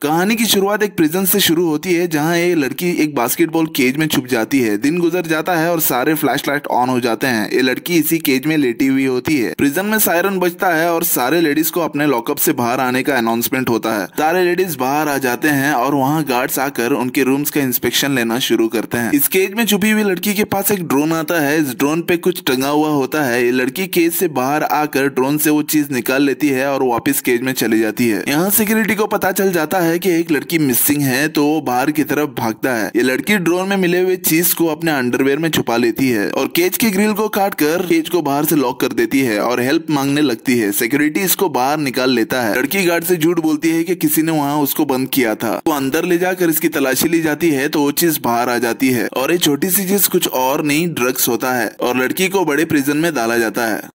कहानी की शुरुआत एक प्रिजन से शुरू होती है जहां ये लड़की एक बास्केटबॉल केज में छुप जाती है। दिन गुजर जाता है और सारे फ्लैशलाइट ऑन हो जाते हैं। ये लड़की इसी केज में लेटी हुई होती है। प्रिजन में सायरन बजता है और सारे लेडीज को अपने लॉकअप से बाहर आने का अनाउंसमेंट होता है। सारे लेडीज बाहर आ जाते हैं और वहाँ गार्ड्स आकर उनके रूम्स का इंस्पेक्शन लेना शुरू करते हैं। इस केज में छुपी हुई लड़की के पास एक ड्रोन आता है। इस ड्रोन पे कुछ टंगा हुआ होता है। ये लड़की केज से बाहर आकर ड्रोन से वो चीज निकाल लेती है और वापस केज में चली जाती है। यहाँ सिक्योरिटी को पता चल जाता है कि एक लड़की मिसिंग है, तो वो बाहर की तरफ भागता है। ये लड़की ड्रोन में मिले हुए चीज को अपने अंडरवेयर में छुपा लेती है और केज की ग्रिल को काट कर केज को बाहर से लॉक कर देती है और हेल्प मांगने लगती है। सिक्योरिटी इसको बाहर निकाल लेता है। लड़की गार्ड से झूठ बोलती है कि किसी ने वहाँ उसको बंद किया था। वो अंदर ले जाकर इसकी तलाशी ली जाती है तो वो चीज बाहर आ जाती है और ये छोटी सी चीज कुछ और नहीं ड्रग्स होता है और लड़की को बड़े प्रिजन में डाला जाता है।